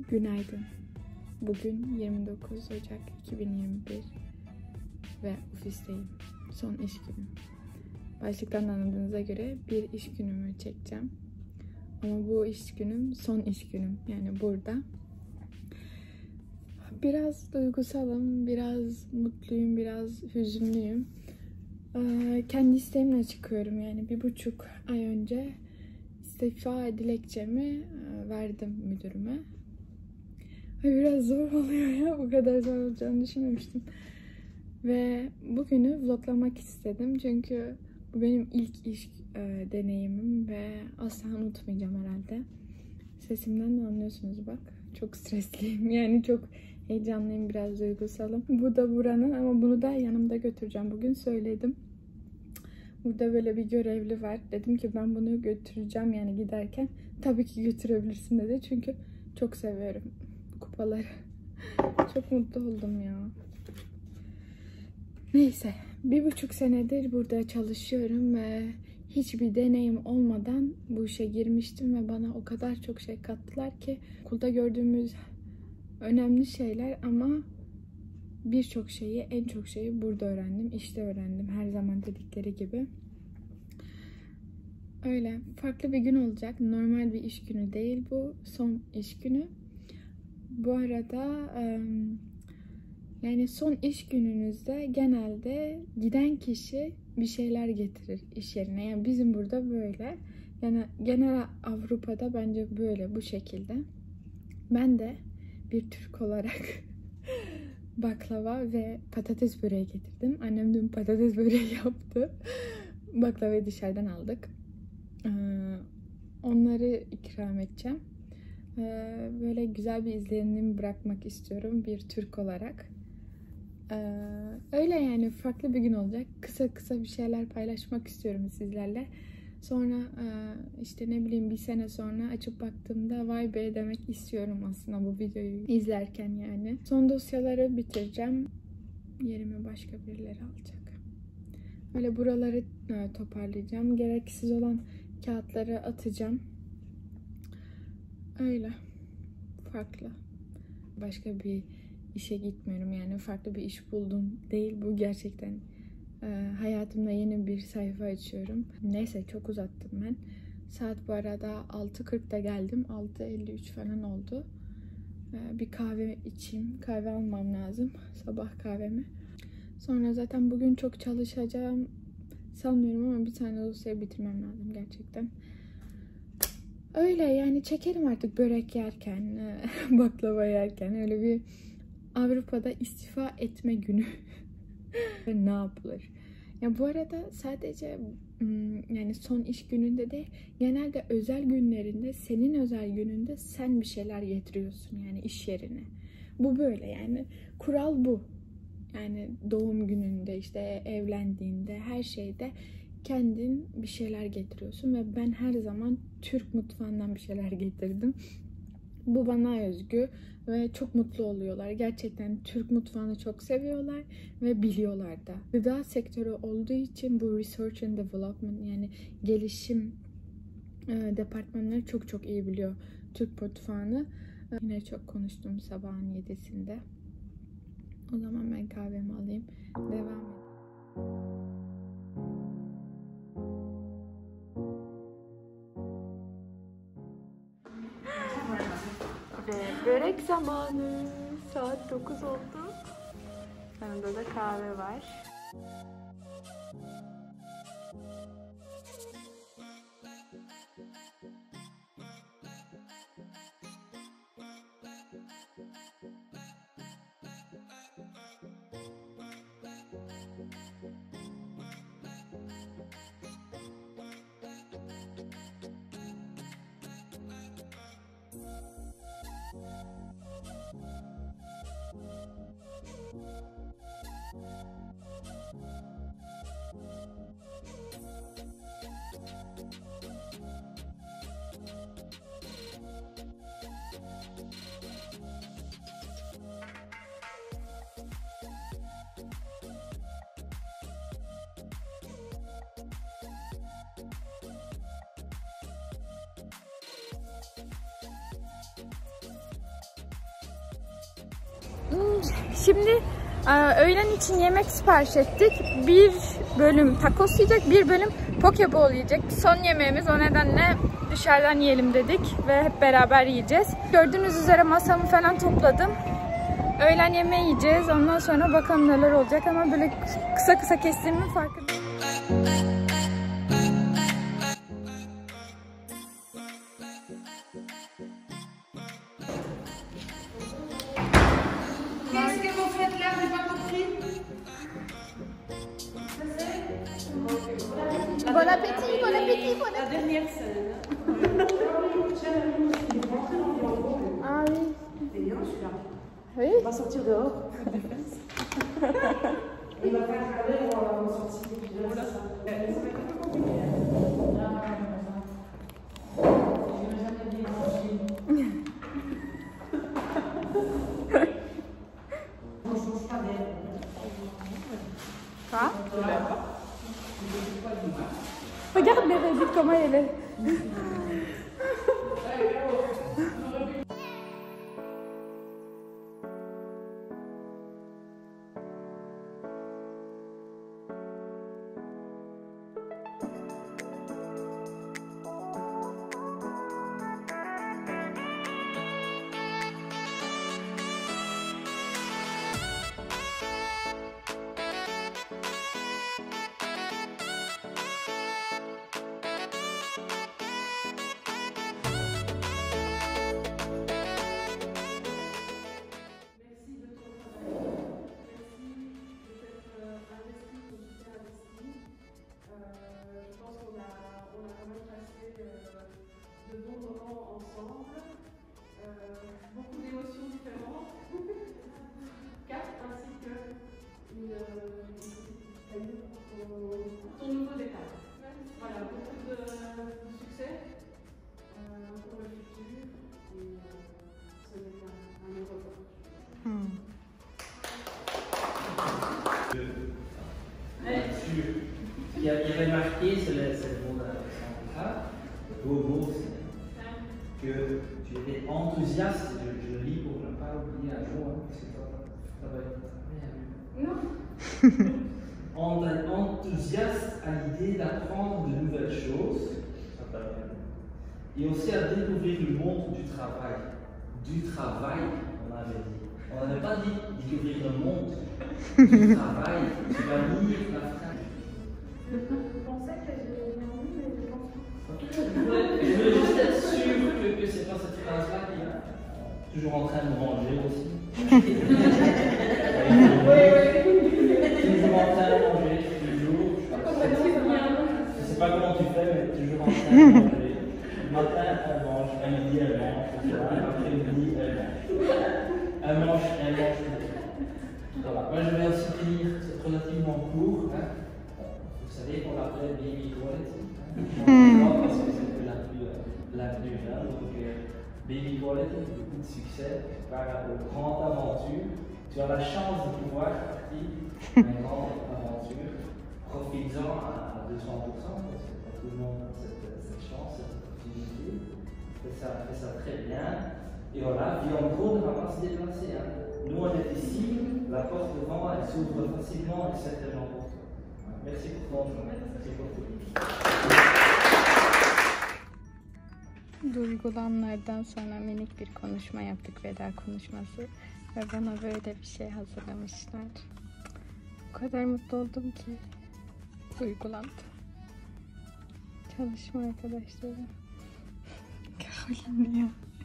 Günaydın. Bugün 29 Ocak 2021 ve ofisteyim. Son iş günüm. Başlıktan anladığınıza göre bir iş günümü çekeceğim. Ama bu iş günüm son iş günüm. Yani burada. Biraz duygusalım, biraz mutluyum, biraz hüzünlüyüm. Kendi isteğimle çıkıyorum. Yani 1,5 ay önce istifa dilekçemi verdim müdürüme. Biraz zor oluyor ya. Bu kadar zor olacağını düşünmemiştim. Ve bugünü vloglamak istedim. Çünkü bu benim ilk iş deneyimim ve asla unutmayacağım herhalde. Sesimden de anlıyorsunuz bak. Çok stresliyim. Yani çok heyecanlıyım, biraz duygusalım. Bu da buranın ama bunu da yanımda götüreceğim. Bugün söyledim. Burada böyle bir görevli var. Dedim ki ben bunu götüreceğim yani giderken. Tabii ki götürebilirsin dedi. Çünkü çok seviyorum kupaları. Çok mutlu oldum ya. Neyse. 1,5 senedir burada çalışıyorum ve hiçbir deneyim olmadan bu işe girmiştim ve bana o kadar çok şey kattılar ki okulda gördüğümüz önemli şeyler ama birçok şeyi, en çok şeyi burada öğrendim, işte öğrendim. Her zaman dedikleri gibi. Öyle. Farklı bir gün olacak. Normal bir iş günü değil bu. Son iş günü. Bu arada yani son iş gününüzde genelde giden kişi bir şeyler getirir iş yerine. Yani bizim burada böyle. Yani genel Avrupa'da bence böyle, bu şekilde. Ben de bir Türk olarak baklava ve patates böreği getirdim. Annem dün patates böreği yaptı. Baklavayı dışarıdan aldık. Onları ikram edeceğim. Böyle güzel bir izlenim bırakmak istiyorum bir Türk olarak. Öyle yani, farklı bir gün olacak. Kısa kısa bir şeyler paylaşmak istiyorum sizlerle. Sonra işte ne bileyim, bir sene sonra açıp baktığımda vay be demek istiyorum aslında bu videoyu izlerken yani. Son dosyaları bitireceğim. Yerime başka birileri alacak. Böyle buraları toparlayacağım. Gereksiz olan kağıtları atacağım. Öyle. Farklı. Başka bir işe gitmiyorum yani, farklı bir iş buldum değil bu, gerçekten. Hayatımda yeni bir sayfa açıyorum. Neyse, çok uzattım ben. Saat bu arada 6:40'da geldim. 6:53 falan oldu. Bir kahve içeyim. Kahve almam lazım. Sabah kahvemi. Sonra zaten bugün çok çalışacağım sanmıyorum ama bir tane dosyayı bitirmem lazım gerçekten. Öyle yani, çekerim artık börek yerken, baklava yerken. Öyle bir Avrupa'da istifa etme günü. Ne yapılır? Ya bu arada sadece yani son iş gününde de, genelde özel günlerinde, senin özel gününde sen bir şeyler getiriyorsun yani iş yerine. Bu böyle yani, kural bu. Yani doğum gününde, işte evlendiğinde, her şeyde kendin bir şeyler getiriyorsun ve ben her zaman Türk mutfağından bir şeyler getirdim. Bu bana özgü ve çok mutlu oluyorlar. Gerçekten Türk mutfağını çok seviyorlar ve biliyorlar da. Gıda sektörü olduğu için bu Research and Development, yani gelişim departmanları çok çok iyi biliyor Türk mutfağını. Yine çok konuştum sabahın 7'sinde. O zaman ben kahvemi alayım. Devam edelim. Ve börek zamanı. Saat 9 oldu. Yanında da kahve var. Şimdi öğlen için yemek sipariş ettik. Bir bölüm tacos yiyecek, bir bölüm pokeball yiyecek. Son yemeğimiz, o nedenle dışarıdan yiyelim dedik ve hep beraber yiyeceğiz. Gördüğünüz üzere masamı falan topladım. Öğlen yemeği yiyeceğiz. Ondan sonra bakalım neler olacak ama böyle kısa kısa kestiğimin farkındayım. Bon appétit, bon appétit, bon appétit. La dernière scène. Ah oui. C'est bien celui-là. Oui. On va sortir dehors. Il va faire regarder, on va sortir. Quoi? Regarde Bérédicte comment elle est. Beaucoup d'émotions différentes, 4 ainsi que une ton nouveau départ. Voilà, beaucoup de succès pour le futur et ce n'est un heureux temps. Ce qui avait marqué, c'est le mot d'Alexandra, le beau mot aussi, que tu étais enthousiaste, je le lis pour ne pas oublier un jour, hein, parce que ça va être très bien. Enthousiaste à l'idée d'apprendre de nouvelles choses, ça va bien. Et aussi à découvrir le monde du travail. Du travail, on avait dit. On n'avait pas dit découvrir le monde du travail. Tu vas lire la phrase. Je pensais que j'ai envie, mais je pense pas. Je voulais juste être sûr que c'est pas cette phrase-là qui est toujours en train de manger aussi. Toujours en train de manger, toujours. Je sais pas comment tu fais, mais toujours en train de manger. Le matin, elle mange, à midi, elle mange, l'après-midi, elle mange. Elle mange. Voilà. Moi, je vais aussi finir, c'est relativement court. Hein. Vous savez qu'on l'appelle Baby Quality. Parce que c'est la plus jeune. Donc, Baby Quality, beaucoup de succès. Tu pars aux grandes aventures. Tu as la chance de pouvoir partir une grande aventure. Profites-en à 200%, parce que pas tout le monde a cette chance, cette opportunité. Fais ça très bien. Et voilà, Bianco ne va pas se déplacer. Hein. Nous, on est ici, la porte devant, elle s'ouvre facilement et certainement pour toi. Merci pour ton chemin. Merci pour tout. Duygulanlardan sonra minik bir konuşma yaptık, veda konuşması ve bana böyle bir şey hazırlamışlar. O kadar mutlu oldum ki duygulandım. Çalışma arkadaşlarım. Caroline ya.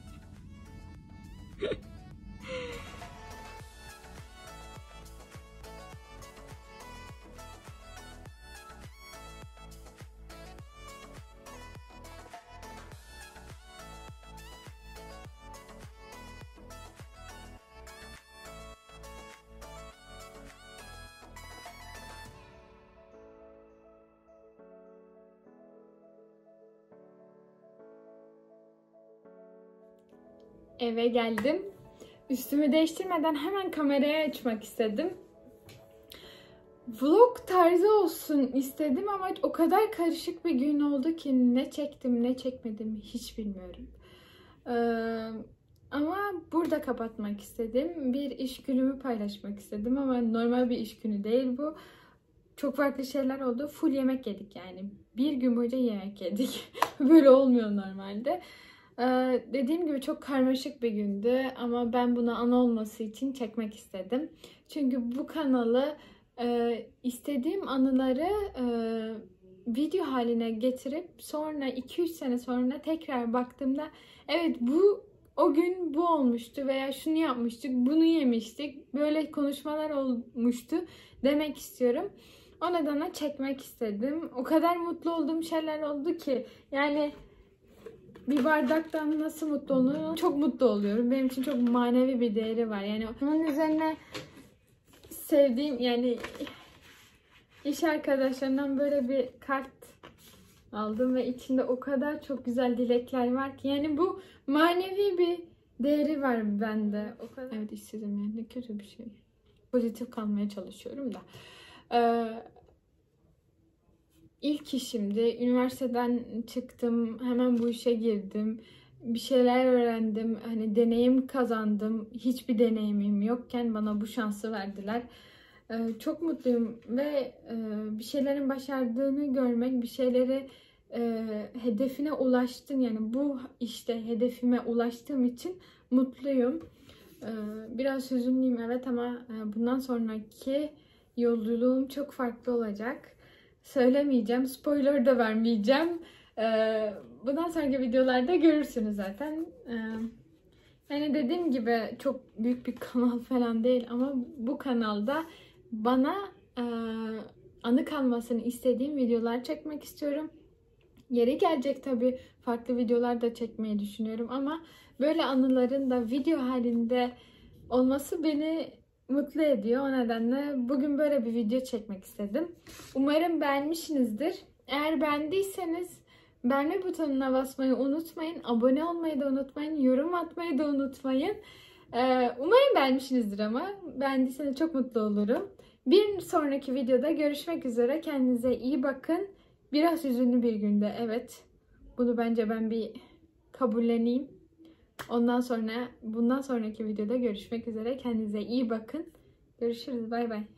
Eve geldim. Üstümü değiştirmeden hemen kameraya açmak istedim. Vlog tarzı olsun istedim ama o kadar karışık bir gün oldu ki ne çektim ne çekmedim hiç bilmiyorum. Ama burada kapatmak istedim. Bir iş günümü paylaşmak istedim ama normal bir iş günü değil bu. Çok farklı şeyler oldu. Full yemek yedik yani. Bir gün boyunca yemek yedik. Böyle olmuyor normalde. Dediğim gibi çok karmaşık bir gündü ama ben buna ana olması için çekmek istedim. Çünkü bu kanalı istediğim anıları video haline getirip sonra 2-3 sene sonra tekrar baktığımda evet bu o gün bu olmuştu veya şunu yapmıştık, bunu yemiştik, böyle konuşmalar olmuştu demek istiyorum. O nedenle çekmek istedim. O kadar mutlu olduğum şeyler oldu ki yani bir bardaktan nasıl mutlu olurum? Çok mutlu oluyorum. Benim için çok manevi bir değeri var. Yani onun üzerine sevdiğim yani iş arkadaşlarından böyle bir kart aldım ve içinde o kadar çok güzel dilekler var ki yani bu manevi bir değeri var bende. O kadar. Evet işsizim yani ne kötü bir şey. Pozitif kalmaya çalışıyorum da. İlk işimdi. Üniversiteden çıktım. Hemen bu işe girdim. Bir şeyler öğrendim. Hani deneyim kazandım. Hiçbir deneyimim yokken bana bu şansı verdiler. Çok mutluyum ve bir şeylerin başardığını görmek, bir şeyleri hedefine ulaştın. Yani bu işte hedefime ulaştığım için mutluyum. Biraz hüzünlüyüm evet ama bundan sonraki yolculuğum çok farklı olacak. Söylemeyeceğim, spoiler da vermeyeceğim. Bundan sonraki videolarda görürsünüz zaten. Yani dediğim gibi çok büyük bir kanal falan değil ama bu kanalda bana anı kalmasını istediğim videolar çekmek istiyorum. Yeri gelecek tabii farklı videolar da çekmeyi düşünüyorum ama böyle anıların da video halinde olması beni mutlu ediyor. O nedenle bugün böyle bir video çekmek istedim. Umarım beğenmişsinizdir. Eğer beğendiyseniz beğenme butonuna basmayı unutmayın. Abone olmayı da unutmayın. Yorum atmayı da unutmayın. Umarım beğenmişsinizdir ama. Beğendiyseniz çok mutlu olurum. Bir sonraki videoda görüşmek üzere. Kendinize iyi bakın. Biraz hüzünlü bir günde. Evet. Bunu bence ben bir kabulleneyim. Bundan sonraki videoda görüşmek üzere. Kendinize iyi bakın. Görüşürüz. Bay bay.